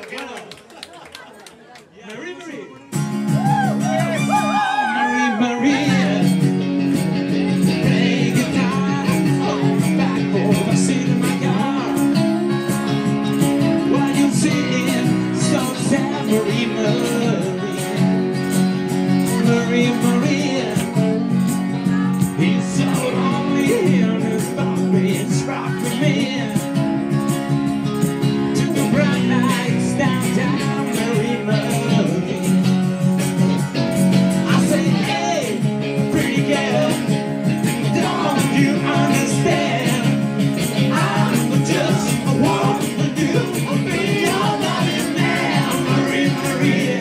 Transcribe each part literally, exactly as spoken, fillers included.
Marie Marie. Marie Marie. Play guitar on the back porch, sit in my car. While you singing songs of Marie Marie. Marie Marie. He's so lonely in his body, it's rocking me. Maria.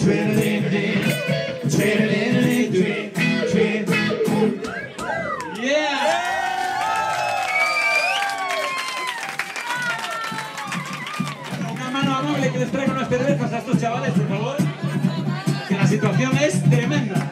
Una mano amable que les traiga unas cervezas a estos chavales, por favor. Que la situación es tremenda.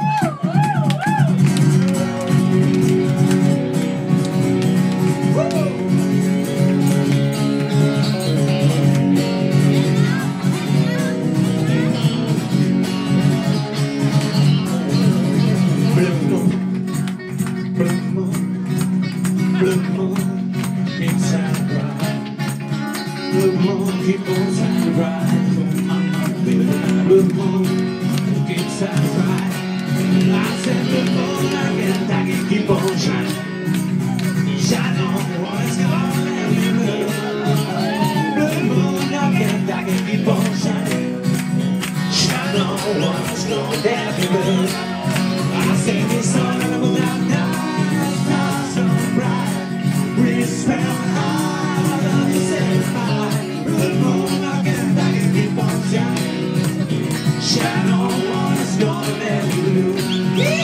Blue moon, keep on shining bright. Oh, mama, baby, blue moon, keep shining bright. I said blue moon, I can, I can keep on shining. Shine on what's gonna let me blue. Blue moon, I can, I can keep on shining. Shine on what's gonna let me blue. I sing this song and I'm without night, not so bright. We spell high, love you say bye. Blue moon, I can, I can keep on shining. Shine on what's gonna let me blue.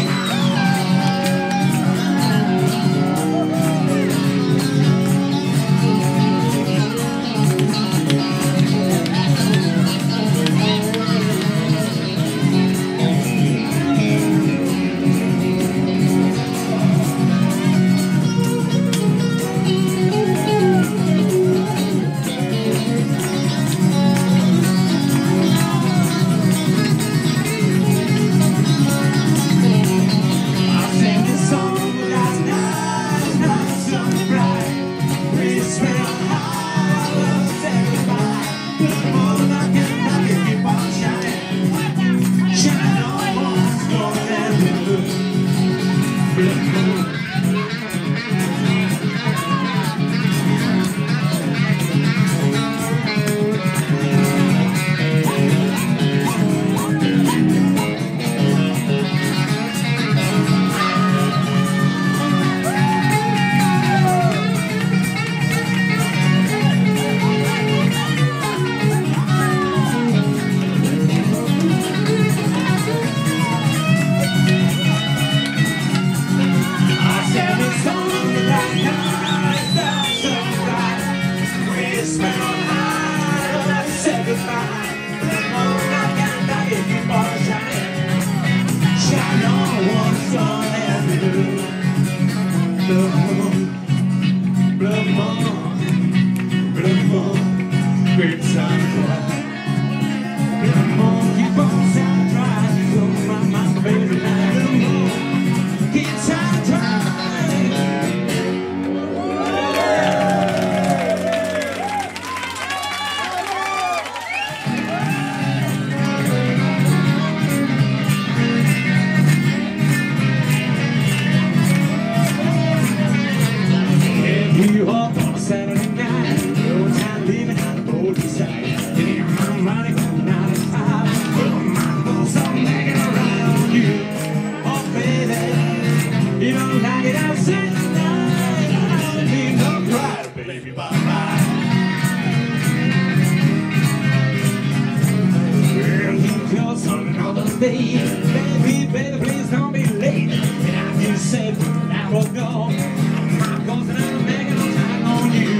Baby, baby, please don't be late. And I just said I will go. I'm not going to make no time on you.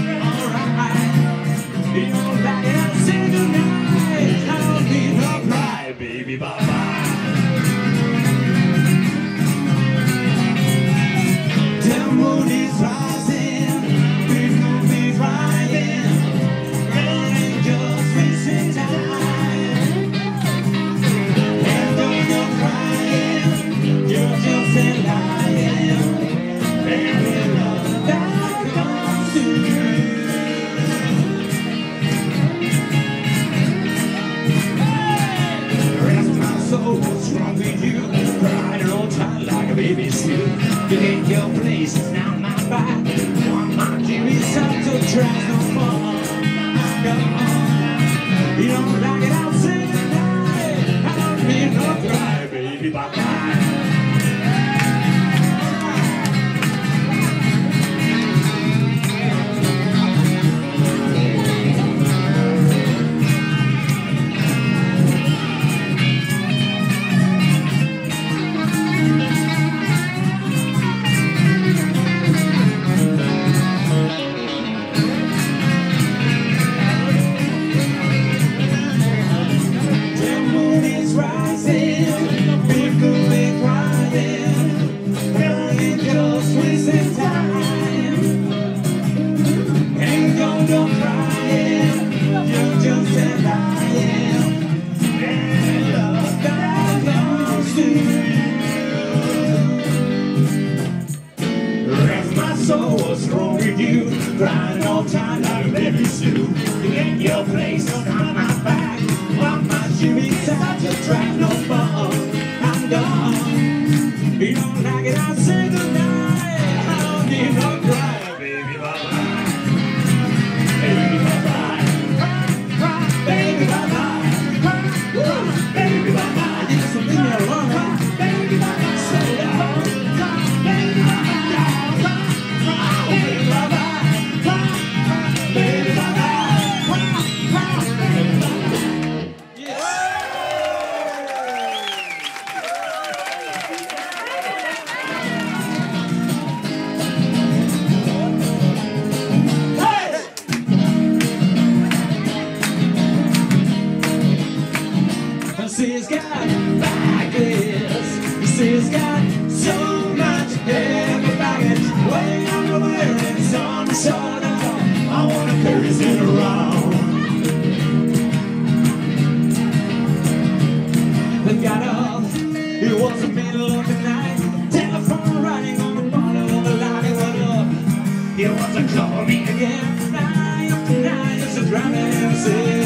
Alright, you don't like it, I'll say goodnight. I don't need no pride, baby, bye-bye. The moon is rising, we will be driving. And ain't just wasting time. Baby, still, you ain't your place, it's not my fight. One my is up to try no fun. Come on, you don't like it, I'll say goodnight. I don't need no cry, baby, bye-bye. decide to drive no more. I'm done. You don't like it, I'll say goodnight. I don't need no cry, baby, bye-bye. Baby, bye-bye. Baby, bye-bye. Baby, bye-bye. You just leave me alone, huh? Baby, bye-bye. Say that. Baby, bye-bye. Baby, bye-bye. Baby, bye-bye. She's got baggage. She's got so much heavy baggage. Way on the way, it's on the shoulder. I wanna carry it around. They got up, it was the middle of the night. Telephone ringing on the bottom of the line. It was up, it was a call me again. Night after night, it's a driving M C.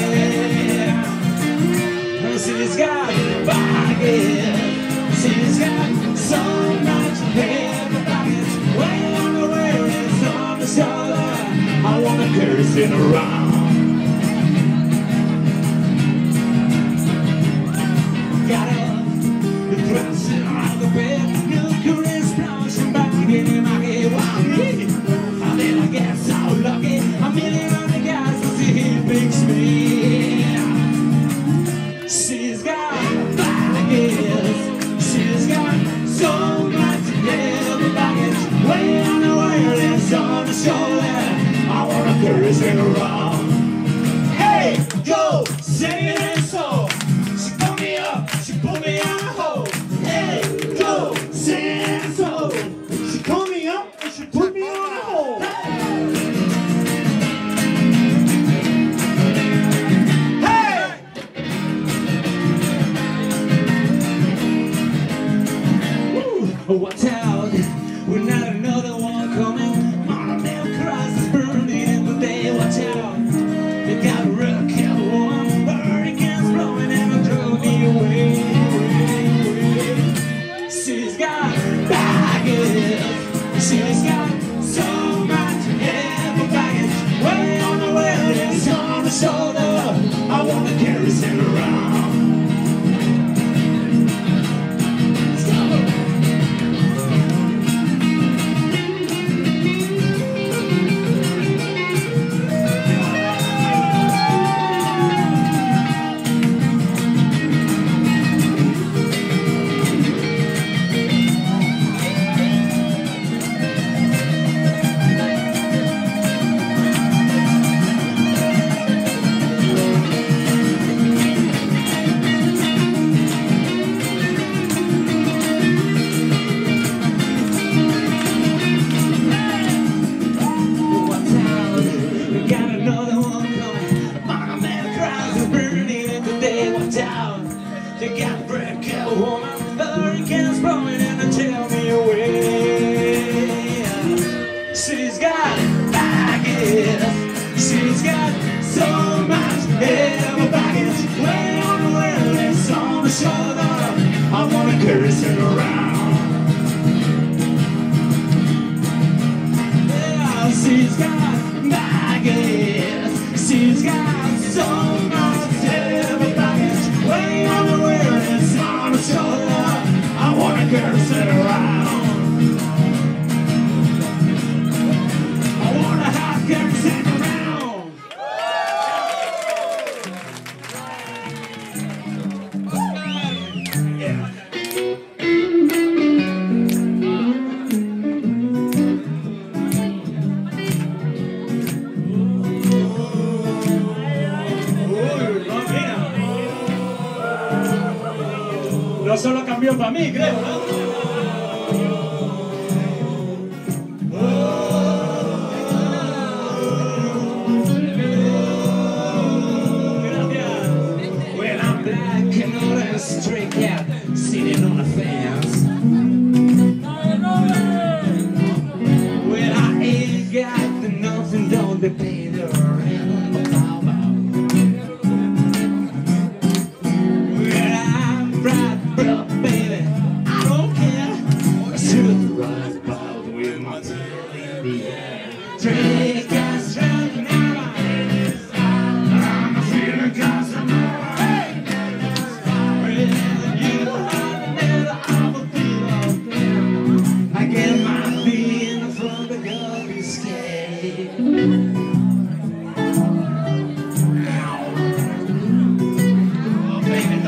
She's got baggage. She's got so much heavy baggage. Way on the way, it's on the shoulder. I wanna carry it around. Got up, the dress out of the bed. New career splashing back in my head. Wow, me, I mean, I guess how lucky. A million other guys will see he picks me. She's got baggage. She's got so much heavy baggage. Way on the way, it's on the shoulder. I wanna carry it around. Hey, go, sing it and soul. She pulled me up, she pulled me out of hole. Hey, go, sing it and soul. She pulled me up and she put me on a hole. Watch out, we're not another one coming. Monorail crosses burning in the day. Watch out, they got a real killer woman. Hurricanes blowing and they drove me away, away, away. She's got baggage. She's got so much heavy baggage. Way on the way, it's on the shoulder. I wanna carry it around. They got a bread kill woman, hurricanes blowing and they tell me away. She's got baggage. She's got so much heavy baggage. Way on the way, it's on the shoulder. I wanna carry it around. Yeah, she's got baggage. She's got so much heavy baggage. Way on the way, it's on the shoulder. I wanna carry it around. I wanna have carry it around. Yeah. No solo cambió para mí, creo, ¿no? Gracias. Well, I'm black and all that straight cat sitting on the fence. Well, I ain't got the nothing, don't they pay the rent? Well,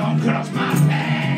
don't cross my path.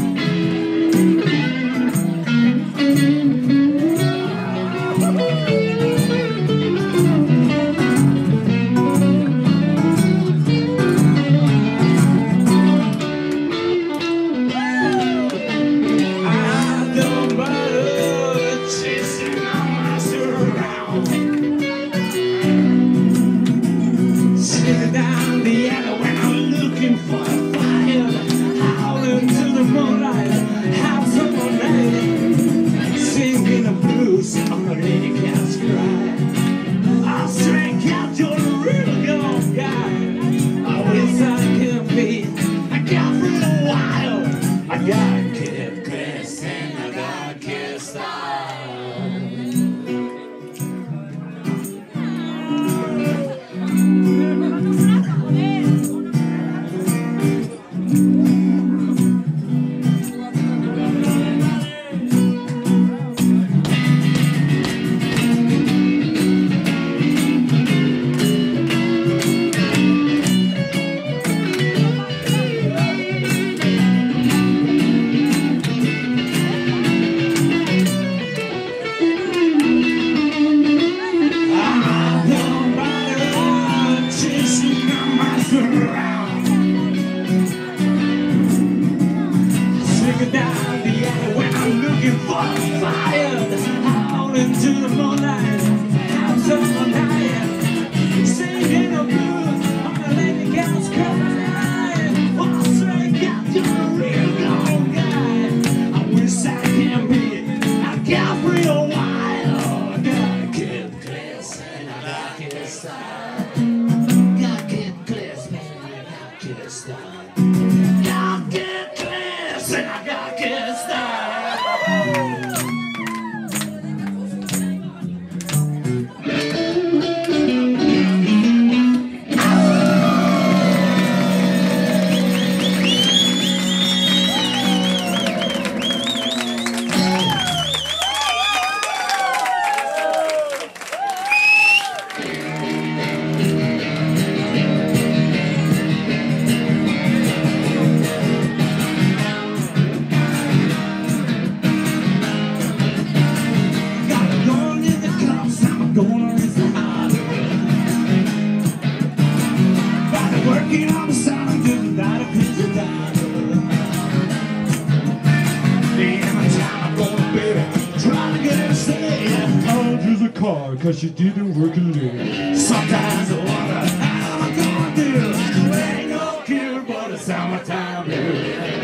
Cause you didn't work a little. Sometimes I wonder how I'm gonna do. There ain't no cure but a summertime blues.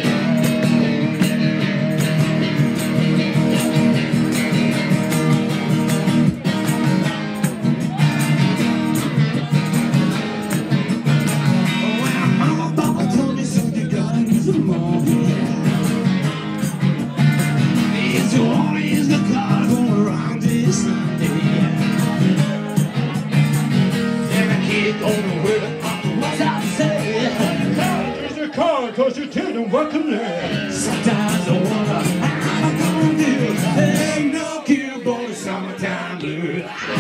Cause you didn't work a little. Sometimes I wonder how I'm gonna do. There ain't no cure but a summertime blues.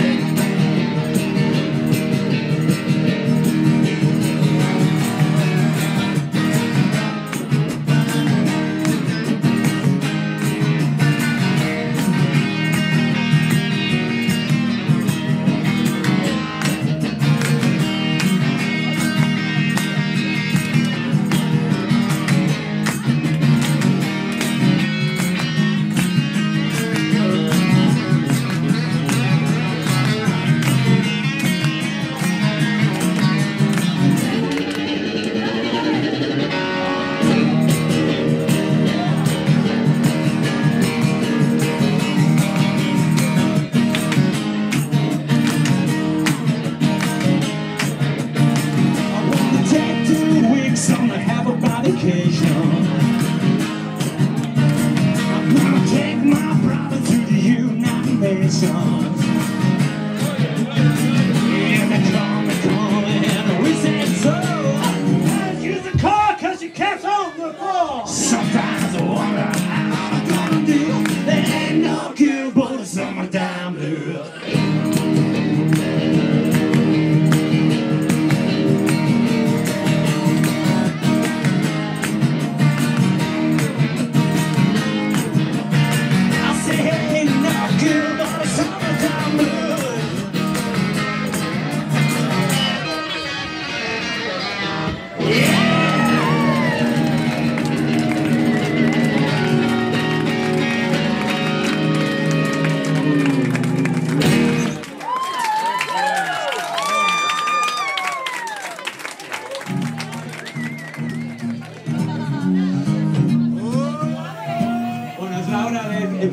Sometimes I wonder how I'm gonna do. There ain't no cure but a summertime blues.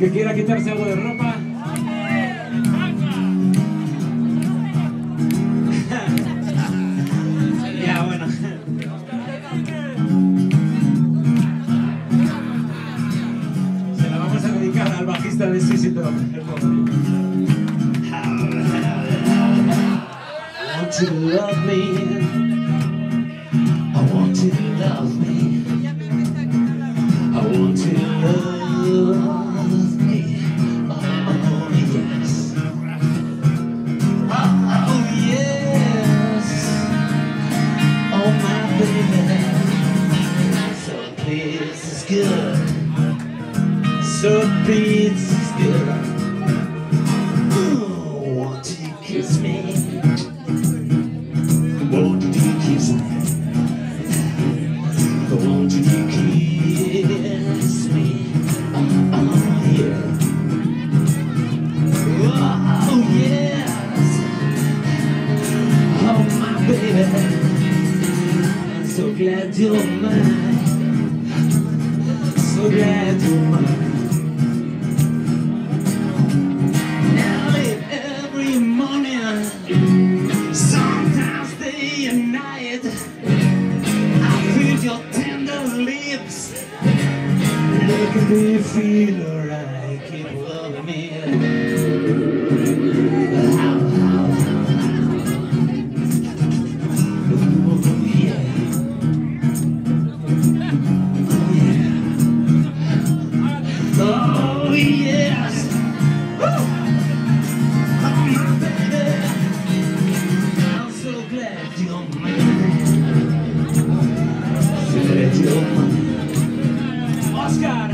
que quiera quitarse algo de ropa. Ya, bueno. Se la vamos a dedicar al bajista de Sissy Top. I want you to love me. I want you to love me. I want you to love me. Oh, yes. Oh, yes. Oh, my baby. So please is good. So please is good. Oh, won't you kiss me? Won't you kiss me? Won't you kiss me? Oh, yeah. Oh, yes. Oh, my baby. I'm so glad you're mine. So glad you're mine. Now every morning, sometimes day and night, I feel your tender lips. Look at me, feel alright. Keep loving me. How, how, oh, yeah. Oh, yes. Woo. Oh, my baby. I'm so glad you're mine. So glad you're mine. Oscar.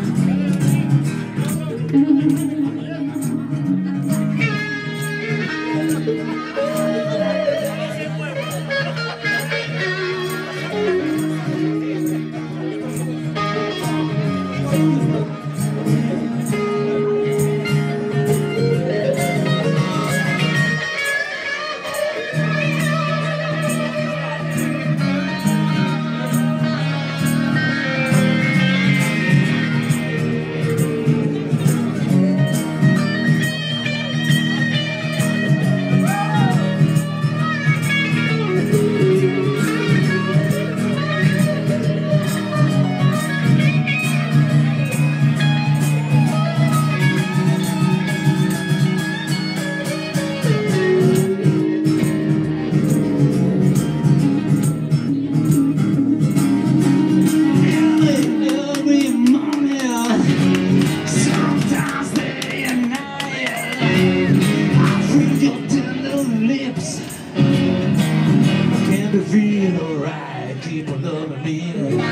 Feel alright, keep on loving me.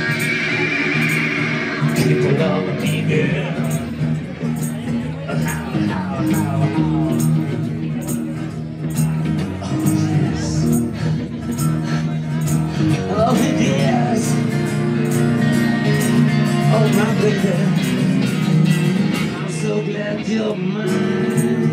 Keep on loving me, girl. How, how, how, how. Oh, yes. Oh, yes. Oh, my baby. I'm so glad you're mine.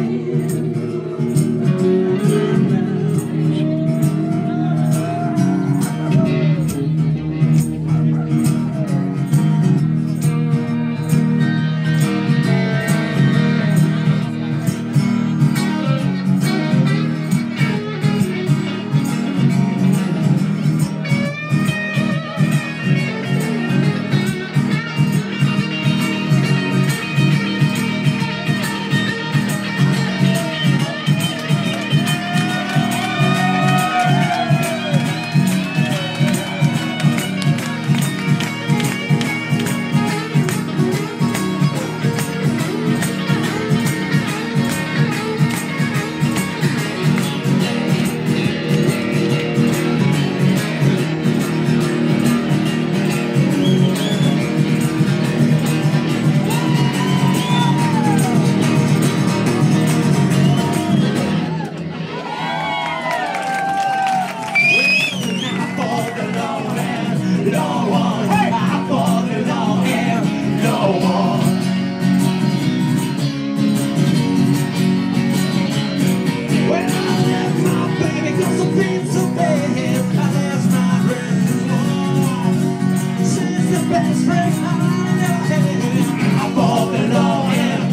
Best friend I ever had. I fall in love.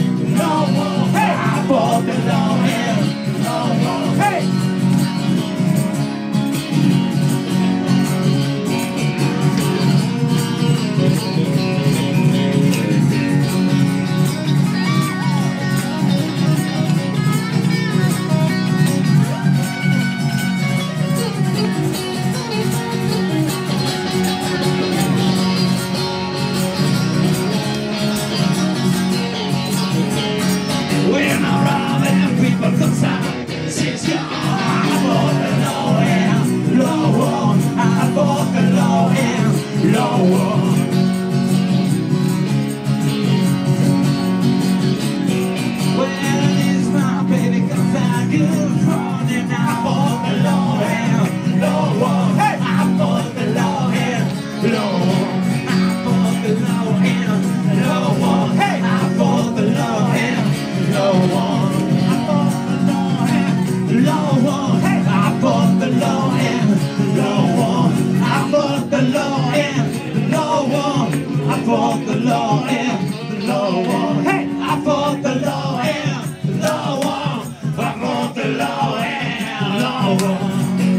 fought the law and the law won. Hey, I fought the law and the law won. I fought the law and the law won.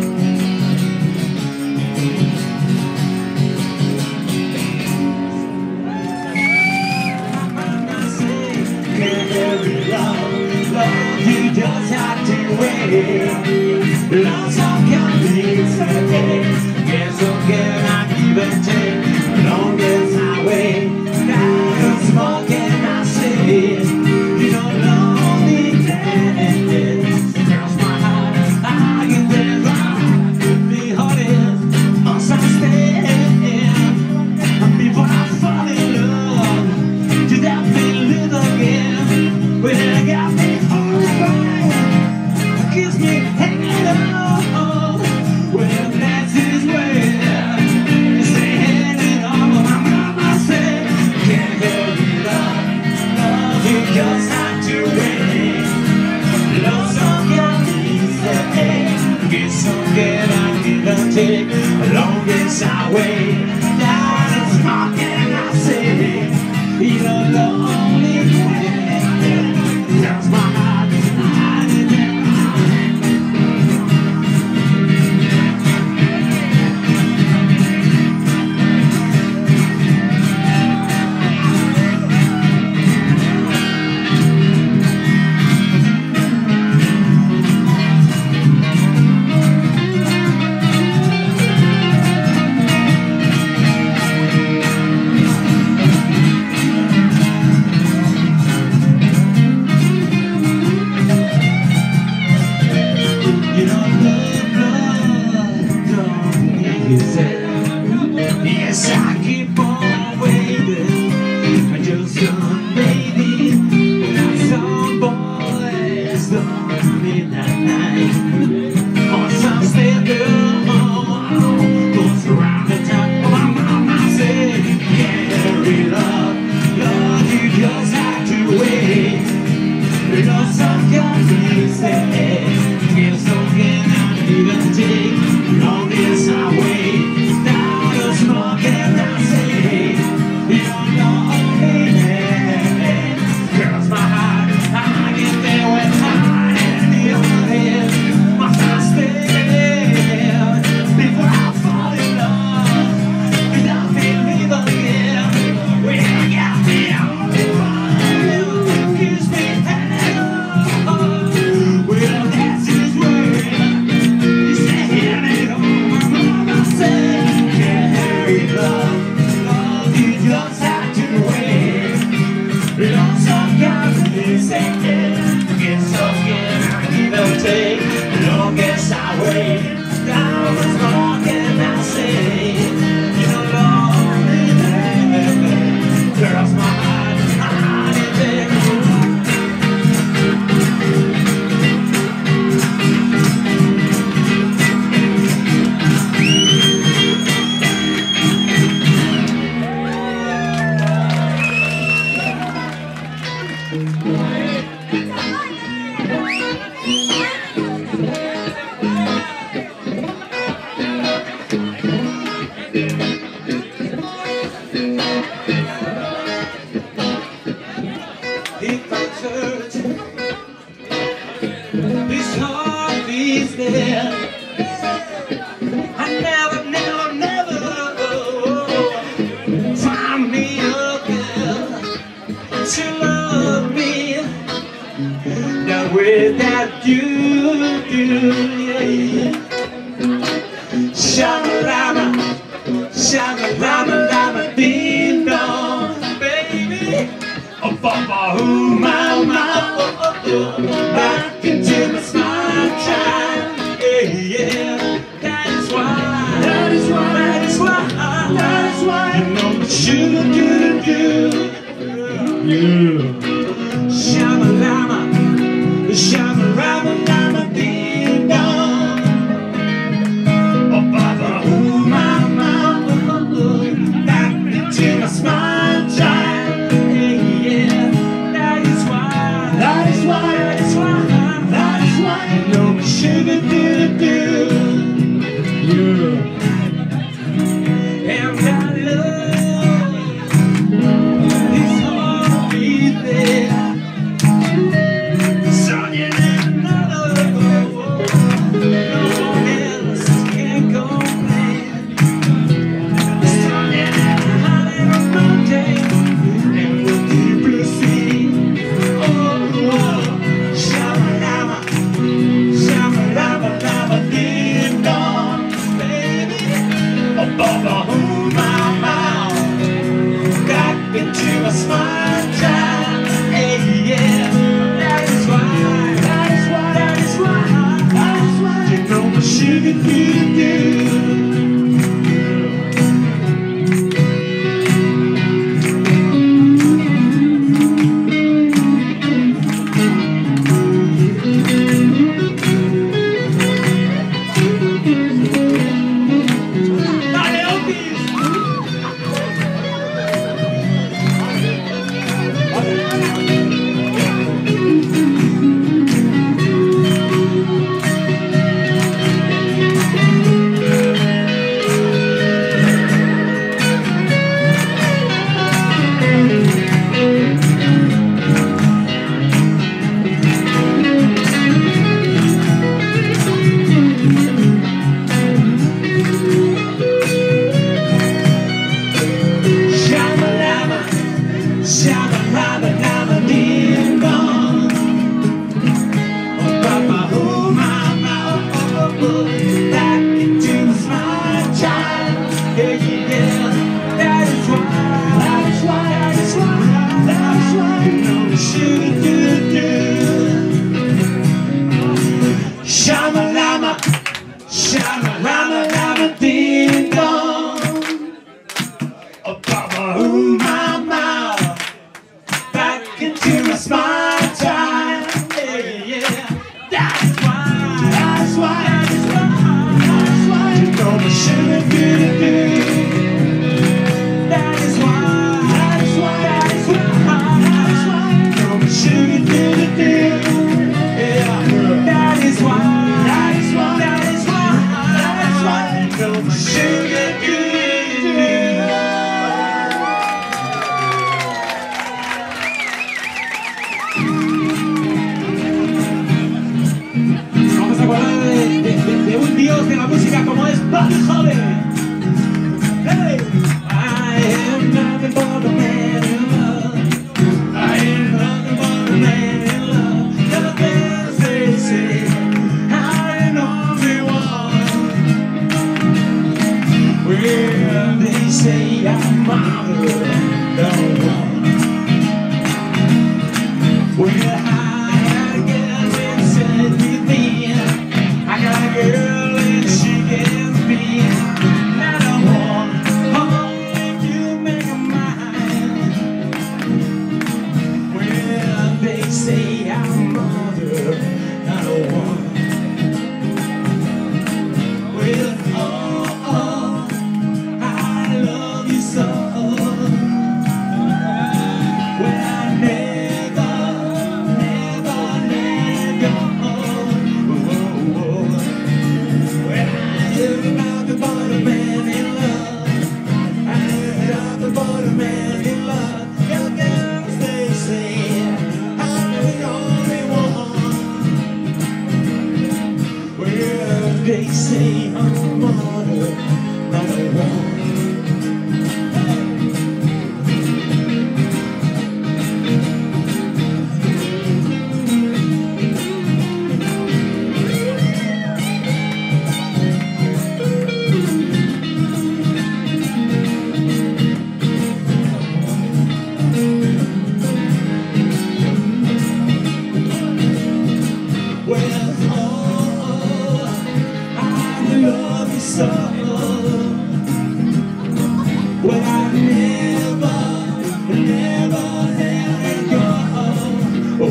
You just have to wait. Lots of companies today. Guess again I give and take. Long as I wait, now the smoke and I see. You don't know me dead. Cross my heart, I get there right. Me hearted on some stand. Before I fall in love, did that me live again? When I got me kiss me hanging on. Well, that's his way. Stay hanging on. My mama said, can't help it love. Love, you just have to wait. Love some young say, get some get I give and take. As long as I wait, down and smoke and I say, you're lonely. That's my heart. Yes, I keep on waiting. I just some baby. Some boys don't midnight night. On some step home, goes around the town. My mama said, can't hurry love. Love, you just have to wait. Because some companies say, give some can I even take. Long as I wait. Smoke and I say, you're lonely. Cross my heart, I get there when I am in your head. My first step, before I fall in love, without me leave again. When I got me on the fire, kiss me hello. Well, that's his word. You say, hear me on my mama say. Love, love, you just have to wait. Lots of companies say, get so scared, I give and take. Long as I wait, down the smoke and I say, you're lonely, cross my heart, I need it. If I search, this heart is there. I never, never, never find me a girl to love me the way that you do. Yeah. Shamalama, shamalama, lama, ding dong, baby. Oh, Papa, oh, mama, oh, oh, oh. Back into my smile time. Yeah, yeah. That is why, that is why, that is why, that is why. You know what you do, do. Yeah. Shamalama, shamalama, lama, ding dong. Oh, Papa, oh, mama, oh, oh, oh. Back into my smile time. Sugar do do, yeah. And I love Holly. Hey, I am nothing but a man in love. I am nothing but a man in love. The things they say, I know me one. Well, they say I'm mother, no one. Well, I had a girl inside within. I got a girl and she gets me. Not a one, only if you make a mind. Well, they say I'm mother, not a one. Well, oh, oh, I love you so. Well, I never, never let go. Whoa, whoa. Well, I am nothing but a man in love. I am nothing but a man in love. Young girls, they say I'm the only one. Well, they say I'm a mother, not a one. Well, oh, I love you so. Well, I never, never let go. Oh,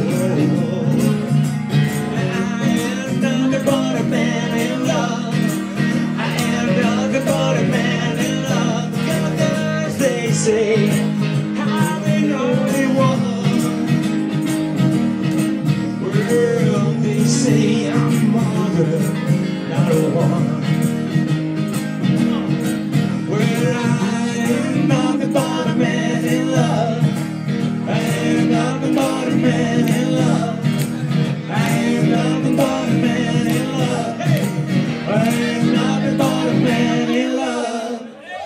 I am nothing but a man in love. I am nothing but a man in love. Girls, they say I'm the only one. Well, they say I'm mother, not a one. Well, I am nothing but a man in love. I am nothing but a man in love. I am nothing but a man in love. Hey, I am nothing but a man in love.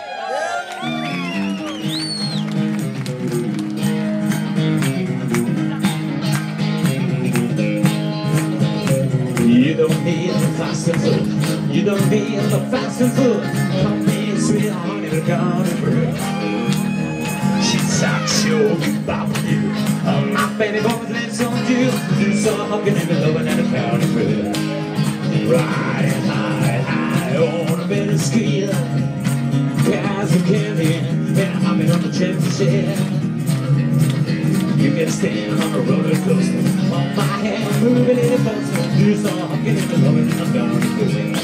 You don't need the fast and food. You don't need the fast and food. Come me sweet honey, the garden bird. She sucks you, bop you. Oh, my baby boy's lips on you. You saw hugging in the loving and the garden bird. Riding high, high on a bit of ski. Guys are carrying, and I'm in on the chance to share. You can stand on a roller coaster, on my hand, moving in the poster. You saw I'm getting the loving and I'm gonna do it.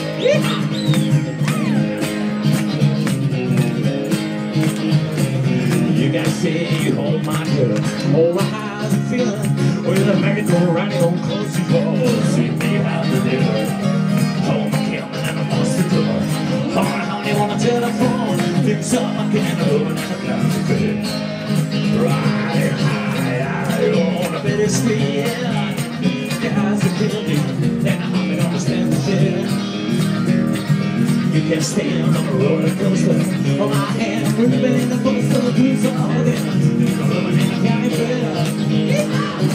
You gotta say you hold my girl. Oh, how's it feeling? Well, the merry-go-round on close to close. See me how to do it. Hold my camera and I'm lost the door. Hard honey on the telephone. Things are I'm getting the loving and I'm gonna do it. Riding high, I on a bit of speed. Guys are killing me, and I'm not understand the shit. You can stand on a roller coaster, on my hand, moving in the poster. Do something, there's no loving in the county fair.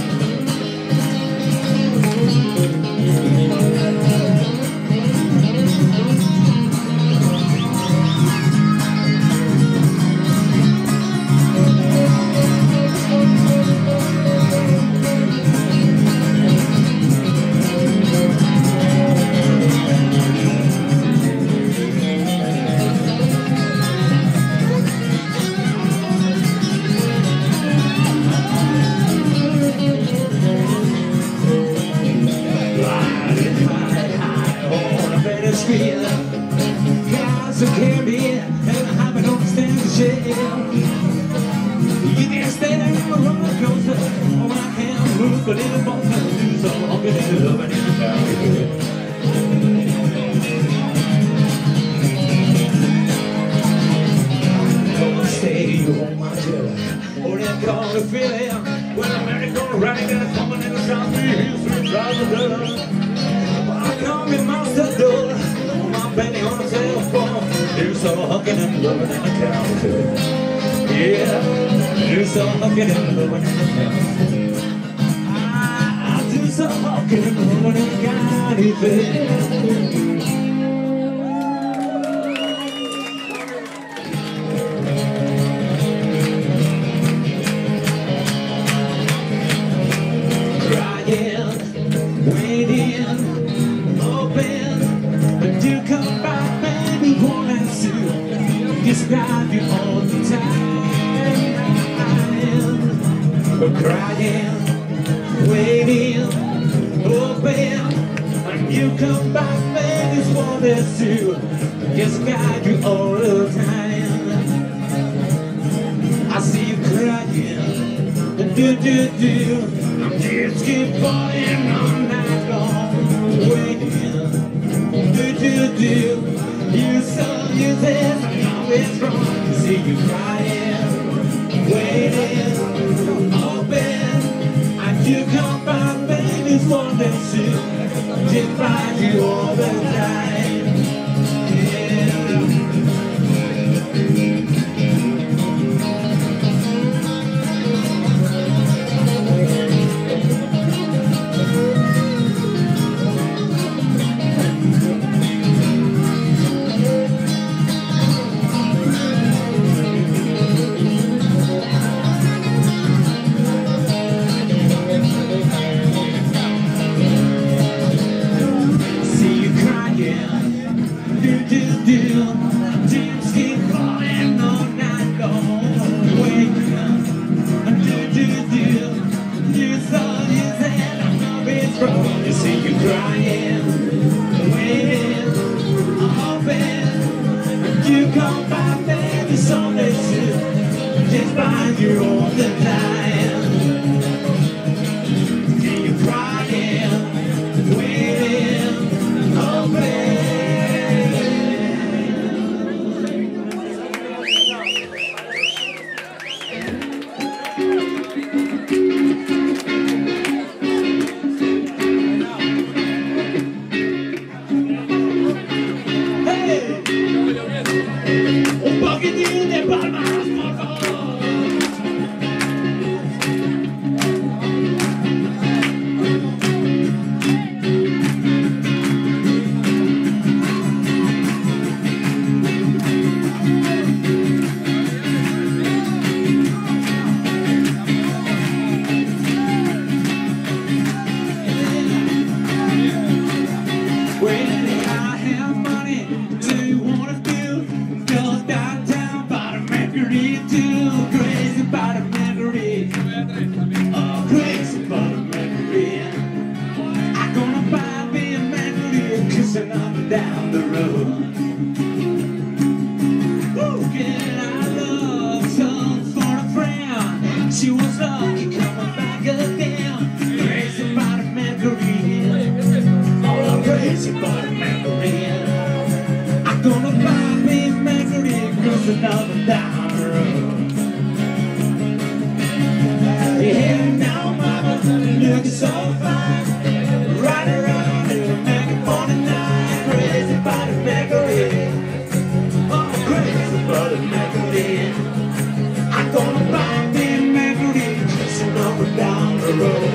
Guys are carrying, and I don't understand the shit. You can stand on a roller coaster, or I can't move, but in the boat, I do so. I'm getting the loving in the valley. Don't stay, you hold my tail, or that call the feeling. When I'm ready, gonna ride, and I'm coming in the south, he's through the door. I come in my door. Benny on the cell phone. so hugging and loving in the county. Yeah, do so hugging and loving in the county. I, I do so hugging and loving in the county, baby. Waiting, hoping that you come back, baby, wanting to describe you all the time. Crying, waiting, hoping that you come back, baby, wanting to describe you all the time. I see you crying, do do do. Just keep falling all night long, waiting, do do do. You saw you said I know it's wrong. See you crying, waiting, hoping, and you come back, baby, wanting to just find you all the time. Dreams keep falling all night long, waiting, do do do. You thought you said I know it's wrong. You see you crying, waiting, hoping you come back, baby, someday soon. Just find you all the time. See you crying, waiting, hoping. Un poquitín de palmas, por favor. When I have money, do you wanna feel? Go downtown by the Mercury, too crazy by the Mercury. Oh, crazy by the Mercury. I'm gonna buy me a Mercury, kissing up and down the road. Ooh, can I love some for a friend? She was lucky coming back again. Crazy by the Mercury. Oh, crazy by the Mercury. I'm gonna buy me a Mercury, cruising up and down the road. Yeah, now mama, looking so fine. Right around in the Mercury morning night. Crazy by the Mercury. Oh, crazy by the Mercury. I'm gonna buy me a Mercury, cruising up and down the road.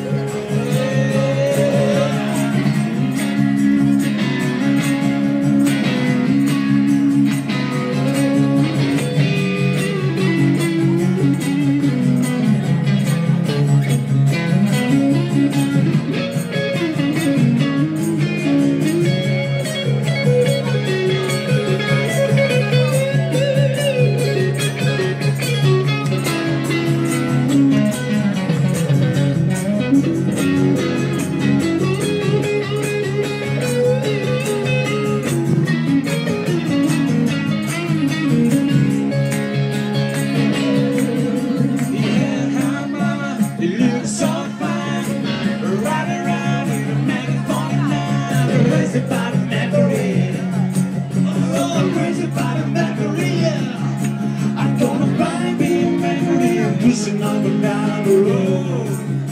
Crazy by the Mercury. Oh, crazy by the Mercury. I'm gonna buy me a Mercury, pushing up and down the road.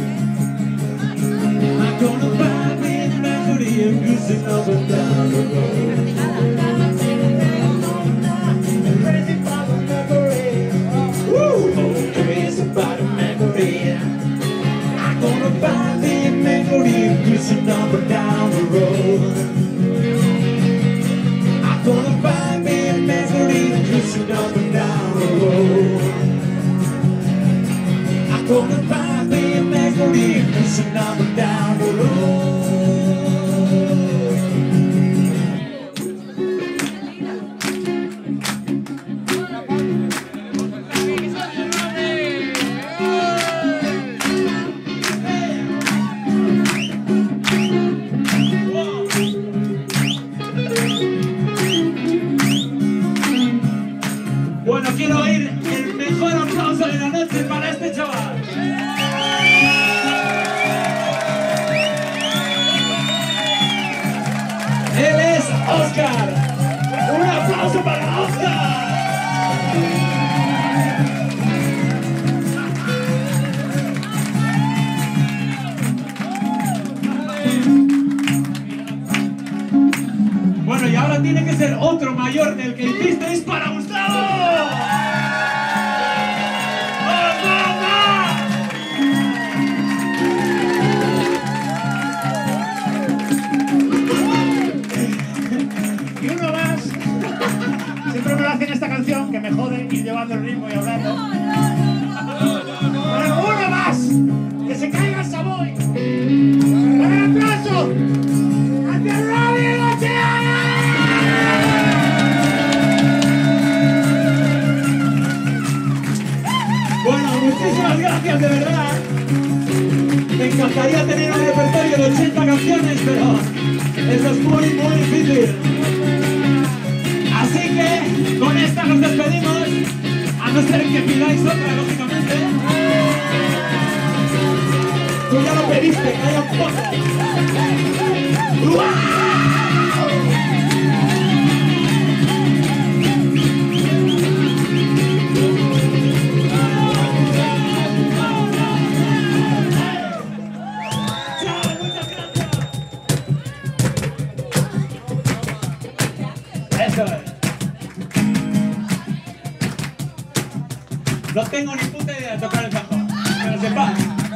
I'm gonna buy me a Mercury, pushing up and down the road. vale la noche para este chaval. Él es Oscar. Un aplauso para Oscar. Bueno, y ahora tiene que ser otro mayor del que hicisteis para Gustavo. Y uno más. Siempre me lo hacen esta canción que me jode ir llevando el ritmo y hablando. Bueno, uno más. Que se caiga el Savoy. ¡Un aplauso! ¡Hacia Robbie Luciano! Bueno, muchísimas gracias, de verdad. Me encantaría tener un repertorio de ochenta canciones, pero eso es muy, muy difícil. Así que con esta nos despedimos, a no ser que pidáis otra, lógicamente. Tú ya lo pediste, calla un poco. ¡Uah! No tengo ni puta idea de tocar el cajón, que lo sepas.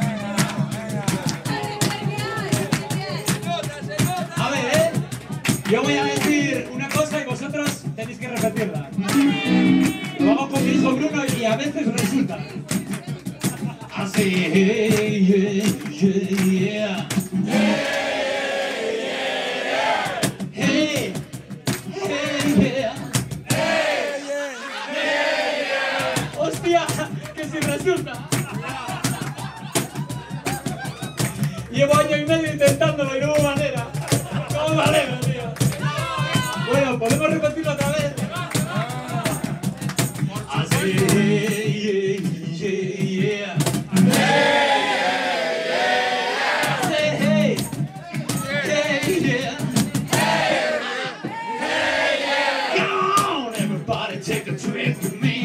A ver, ¿eh? Yo voy a decir una cosa y vosotros tenéis que repetirla. Lo hago con mi hijo Bruno y a veces resulta. Así, hey, yeah, yeah, yeah. Hey, hey, yeah. Hostia, que si resulta. Llevo año y medio intentándolo y no hubo manera. No hubo manera, tío. Bueno, ¿podemos repetirlo otra vez? Así, yeah, yeah, yeah. Say, hey, hey, yeah. Come on, everybody, take a trip with me.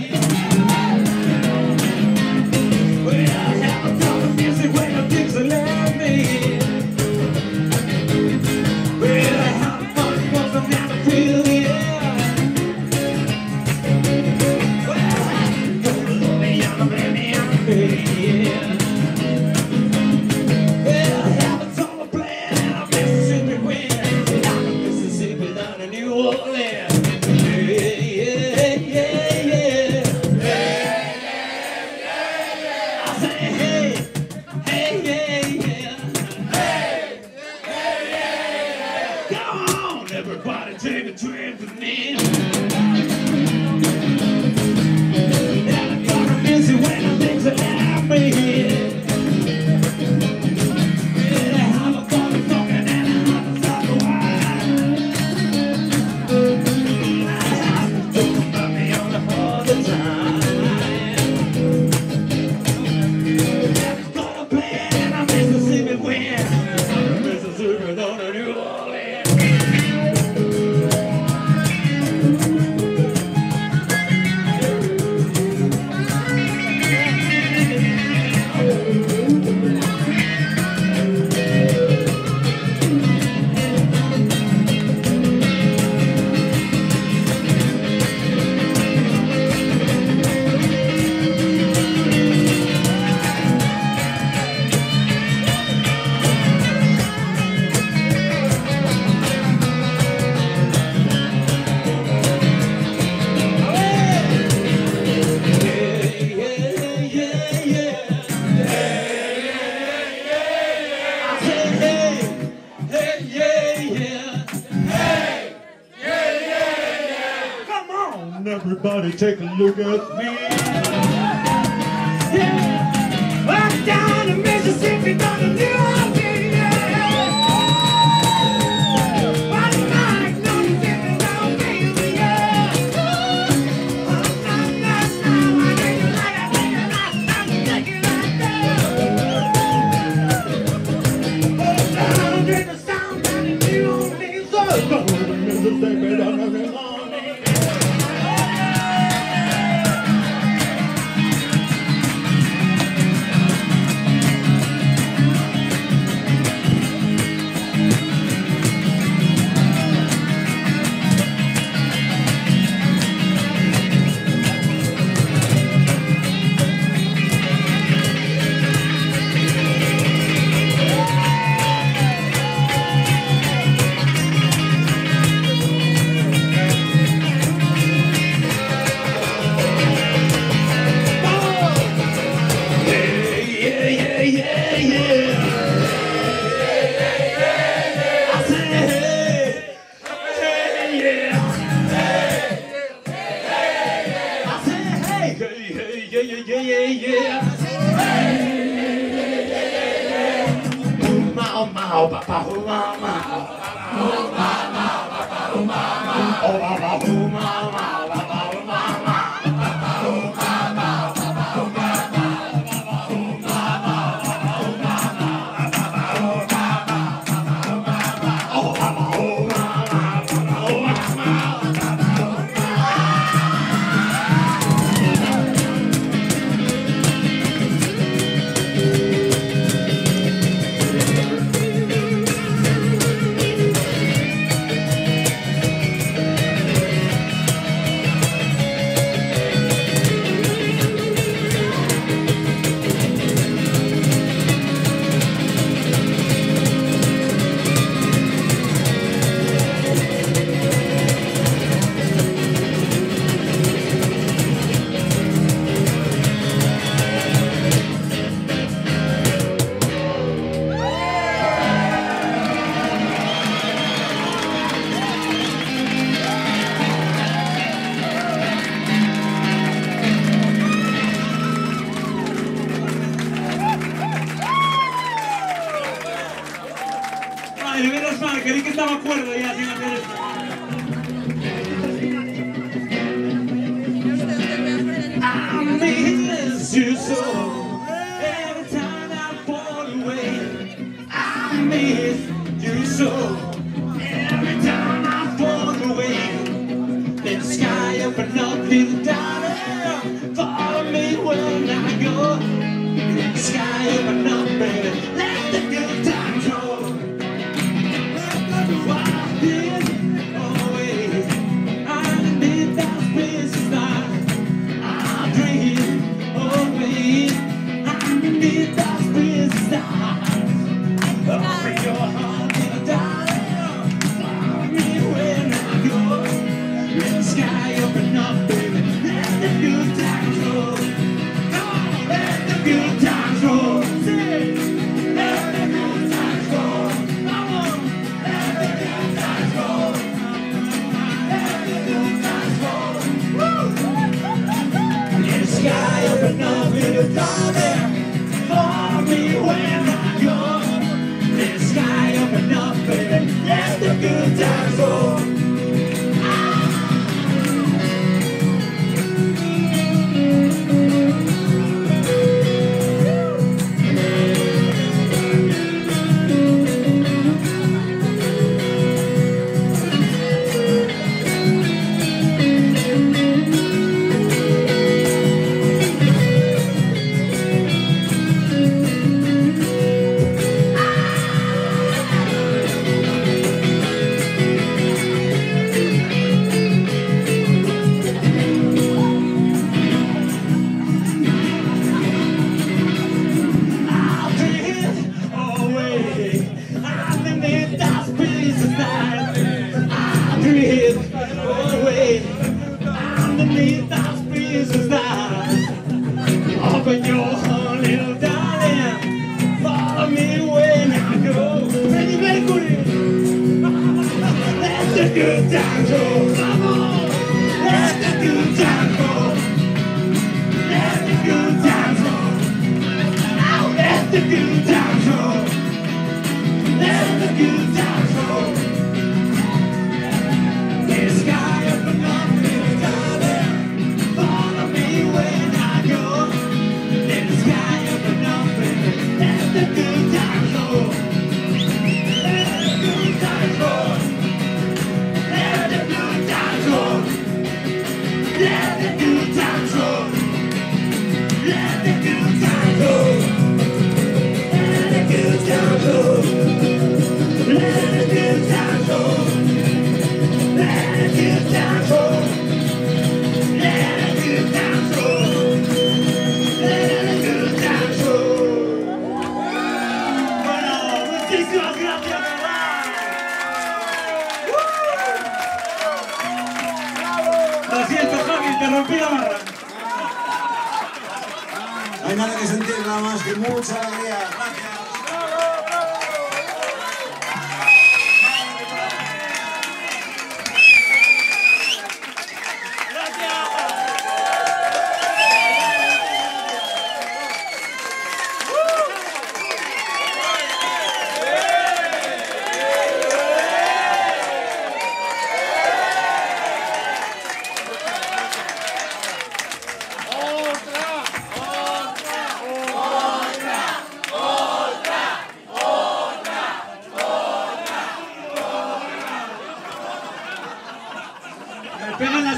Everybody take a trip with me. I'm gonna miss you when I think that I'm here. I'm a motherfucker and I'm a sucker wine. Don't put me on the all the time. I'm gonna play and I'm Mississippi wind. Mississippi down to New Orleans. Everybody take a look at me. Yeah. I'm down in Mississippi, down in New Orleans. Yeah. One night, no Mississippi, no baby, yeah. Oh, no, no, no, I think you like, I think you like. yeah. Mau mau papa hu mau mau. Oh mama, papa hu mama. Oh papa hu mama, papa hu mama. Papa hu mama, papa hu mama. Papa hu mama, papa hu mama. Papa hu mama, papa hu mama. Oh papa hu mama, papa hu mama. Madre, menos mal, creí que estaba cuerdo ya sin hacer esto. I miss you so. Every time I fall away, I miss you so. Every time I fall away, let the sky open up, little darling. Follow me when I go. Let the sky open up, baby. Let the good times roll. Open your heart, little darling. Follow me when I go. Ready, Mercury. Let the good times roll. Come on. Let the good times roll. Let the good times roll. Now let the good times roll. Let the good times roll. The sky open up, little darling. Follow me when I go. Let the sky open up, baby. Let the good times roll. Let the good times roll. Let the good times roll. Let the good times roll. Let the good times roll. Let the good times roll. Let the good times roll. Let the good times roll. Let the good times roll. Let the good times roll. Bueno, muchísimas gracias, ¿verdad? Lo siento, Javi, te rompí la barra. No hay nada que sentir, nada más que mucha alegría. Gracias.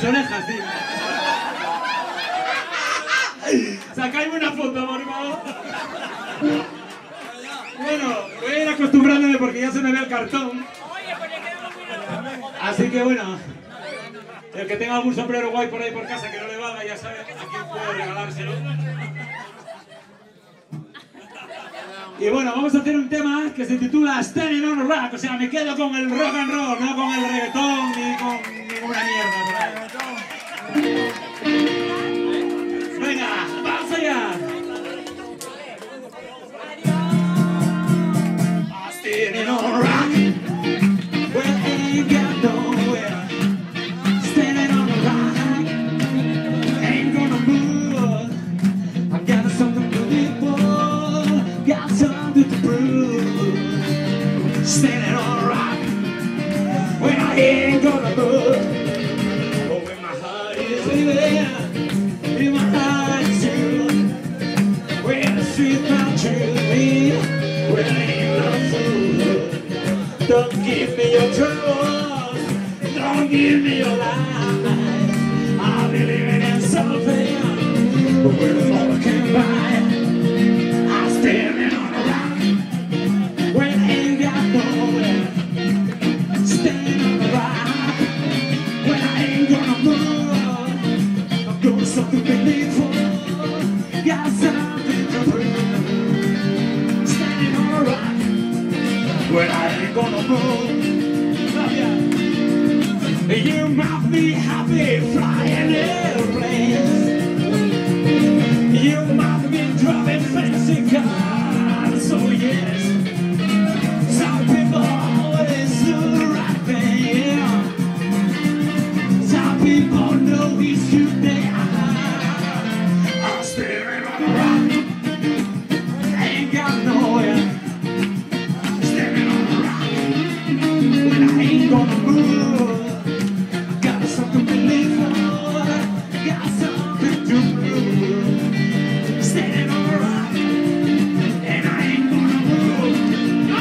las orejas, tío. Sacadme una foto, por favor. Bueno, voy a ir acostumbrándome porque ya se me ve el cartón. Así que bueno, el que tenga algún sombrero guay por ahí por casa que no le valga, ya sabe a quién puede regalárselo. Y bueno, vamos a hacer un tema que se titula Standing on a Rock, o sea, me quedo con el rock and roll, no con el reggaetón ni con ninguna mierda por ahí. Venga, vamos allá. Standing on a rock, well, ain't got nowhere. Standing on a rock, ain't gonna move. I got something to live for, got something to prove. Standing on a rock, well, I ain't gonna move. Oh, when my heart is there, in my heart is true. Well, the truth not true, me, well, I ain't no fool. Don't give me your troubles, don't give me your lies. I'll be living in something where the Lord can buy. I'm standing on a rock where I ain't got nowhere. Standing on a rock where I ain't gonna move. I'm doing something to live for, got something to prove. Standing on a rock where I ain't gonna move. Oh, yeah. You might be happy flying airplanes. You might be driving fancy cars. So yes, some people always do the right thing. Yeah. Some people know it's who they are. I'm staring on a rock, ain't got nowhere. Standing on a rock when I ain't gonna move. Got something to live for, got something to prove. Standing on a rock, and I ain't gonna move. No!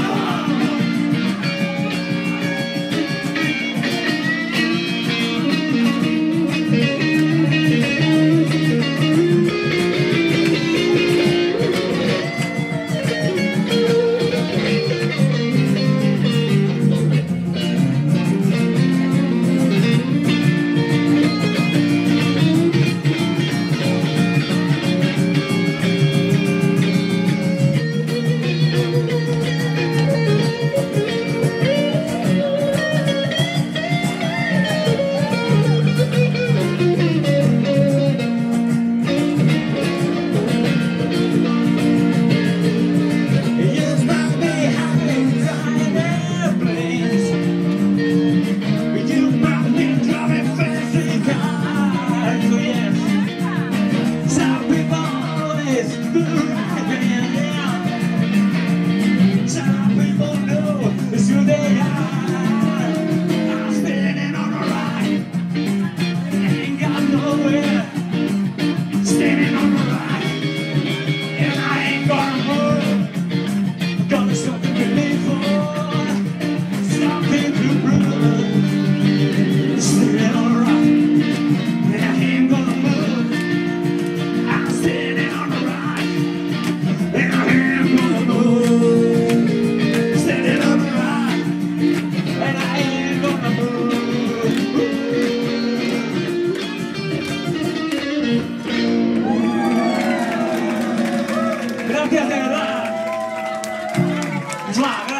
Gracias de verdad.